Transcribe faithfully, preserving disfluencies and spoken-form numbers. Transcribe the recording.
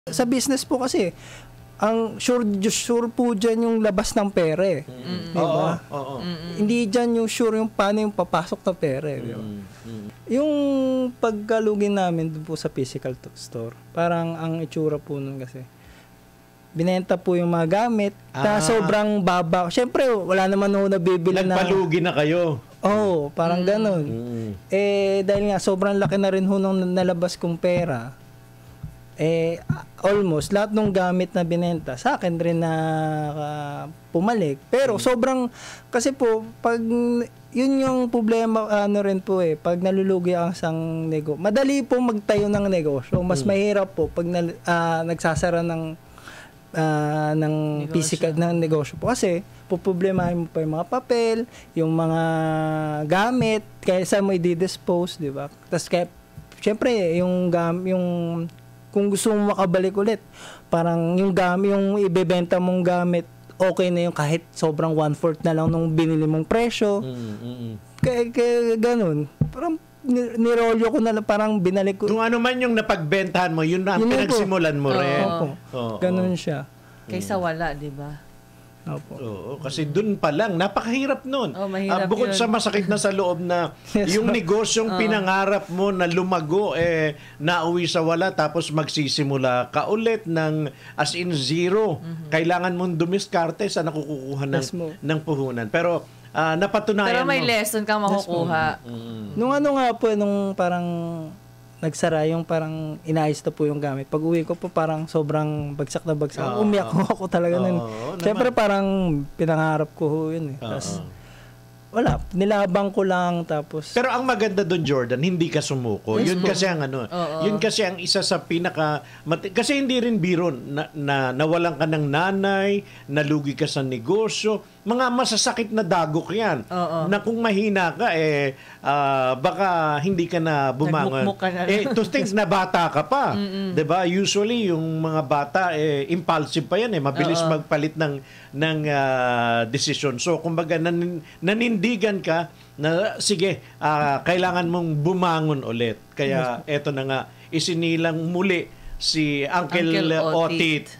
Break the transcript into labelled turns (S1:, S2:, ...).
S1: Sa business po kasi, ang sure, sure po dyan yung labas ng pera eh.
S2: Mm-hmm.
S1: Diba?
S2: Oo, oo.
S1: Mm-hmm. Hindi dyan yung sure yung paano yung papasok na pera eh. Diba? Mm-hmm. Yung pagkalugin namin dun po sa physical store, parang ang itsura po nun kasi, binenta po yung mga gamit
S2: ah.
S1: na sobrang baba. Siyempre, wala naman ako nabibili na...
S2: Nagpalugi na kayo.
S1: Oo, oh, parang mm-hmm. ganun. Mm-hmm. Eh, dahil nga, sobrang laki na rin ho nung nalabas kong pera, eh, almost lahat ng gamit na binenta sa akin rin na uh, pumalik. Pero hmm. sobrang, kasi po, pag, yun yung problema, ano rin po eh, pag nalulugi ang isang nego, madali po magtayo ng negosyo. Mas hmm. mahirap po pag na, uh, nagsasara ng, uh, ng negosyo. Physical, ng negosyo po. Kasi, puproblemahin mo pa yung mga papel, yung mga gamit, kaya saan mo i-dispose, di ba? Tapos kaya, syempre, yung gam, yung kung gusto mo makabalik ulit, parang yung gamit, yung ibebenta mong gamit, okay na yung kahit sobrang one-fourth na lang nung binili mong presyo. Mm, mm, mm. Kaya, kaya ganun. Parang nirolyo ko na lang, parang binalik ko.
S2: Kung ano man yung napagbentahan mo, yun na ang pinagsimulan mo rin.
S1: Oo. Oo. Ganun siya.
S3: Kaysa wala, di ba?
S1: Opo.
S2: Oo, kasi dun pa lang, napakahirap nun.
S3: Oh, mahirap
S2: uh, bukod
S3: yun.
S2: sa masakit na sa loob na yung negosyong oh. pinangarap mo na lumago, eh, nauwi sa wala, tapos magsisimula ka ulit ng as in zero. Mm-hmm. Kailangan mong dumiskarte sa nakukuha ng, yes, ng puhunan. Pero uh, napatunayan mo.
S3: Pero may mo. lesson kang makukuha.
S1: Yes, mm-hmm. Nung ano nga po, nung parang nagsara yung parang inaayos na po yung gamit. Pag uwi ko po parang sobrang bagsak na bagsak. Oh, Umiyak oh, ako talaga oh, nun. Oh, Siyempre parang pinangarap ko ho yun eh. Oh, Tapos, wala, nilabang ko lang tapos...
S2: Pero ang maganda doon, Jordan, hindi ka sumuko. Yes, yun kasi ang ano, oh, oh. yun kasi ang isa sa pinaka... Kasi hindi rin biro na, na nawalan ka ng nanay, nalugi ka sa negosyo, mga masasakit na dagok yan. Oh, oh. Na kung mahina ka, eh, uh, baka hindi ka na bumangon.
S3: Ka na.
S2: Eh, to think na bata ka pa. Diba? Usually, yung mga bata, eh, impulsive pa yan. Eh. Mabilis oh, oh. magpalit ng, ng uh, decision. So, kumbaga, nanin, nanin Digan ka na sige, uh, kailangan mong bumangon ulit. Kaya eto na nga, isinilang muli si Uncle, Uncle Otit.